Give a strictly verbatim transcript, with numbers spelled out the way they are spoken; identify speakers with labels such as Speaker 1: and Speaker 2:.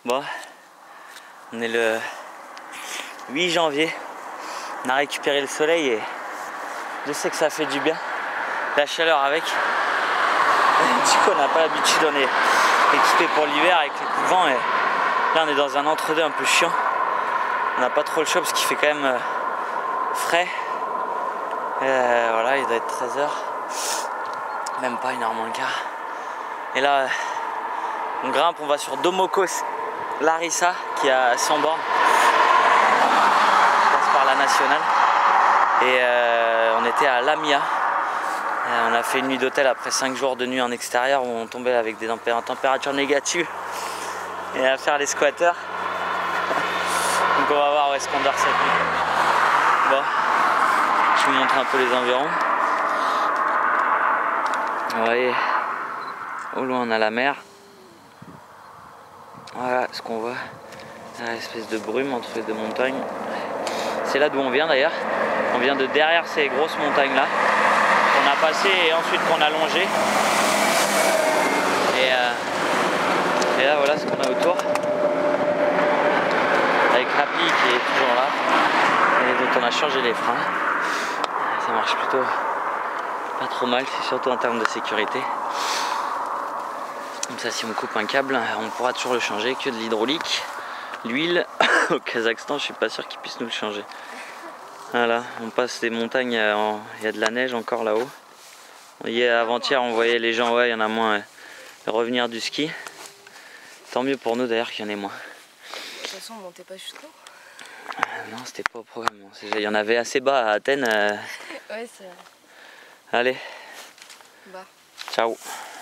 Speaker 1: Bon, on est le huit janvier, on a récupéré le soleil et je sais que ça fait du bien, la chaleur avec. Du coup on n'a pas l'habitude, on est équipé pour l'hiver avec les coups de vent et là on est dans un entre-deux un peu chiant. On n'a pas trop le choix parce qu'il fait quand même euh, frais. Et euh, voilà, il doit être treize heures, même pas une heure moins le quart. Et là on grimpe, on va sur Domokos Larissa qui est à cent bornes. On passe par la nationale. Et euh, on était à Lamia. Et on a fait une nuit d'hôtel après cinq jours de nuit en extérieur où on tombait avec des températures négatives. Et à faire les squatters. Donc on va voir où est-ce qu'on dort cette nuit. Bon, je vous montre un peu les environs. Vous voyez, au loin on a la mer. Voilà ce qu'on voit, une espèce de brume entre les deux montagnes. C'est là d'où on vient d'ailleurs. On vient de derrière ces grosses montagnes là. On a passé et ensuite qu'on a longé. Et, euh, et là voilà ce qu'on a autour. Avec Rapi qui est toujours là. Et donc on a changé les freins. Ça marche plutôt pas trop mal, c'est surtout en termes de sécurité. Comme ça, si on coupe un câble, on pourra toujours le changer, que de l'hydraulique. L'huile, au Kazakhstan, je suis pas sûr qu'ils puissent nous le changer. Voilà, on passe des montagnes, il y a de la neige encore là-haut. Avant-hier, on voyait les gens, ouais, il y en a moins, euh, revenir du ski. Tant mieux pour nous d'ailleurs qu'il y en ait moins.
Speaker 2: De toute façon, on montait pas jusqu'au haut.
Speaker 1: Euh, non, c'était pas au programme. Il y en avait assez bas à Athènes. Euh...
Speaker 2: Ouais, c'est vrai.
Speaker 1: Allez,
Speaker 2: Bah.
Speaker 1: ciao.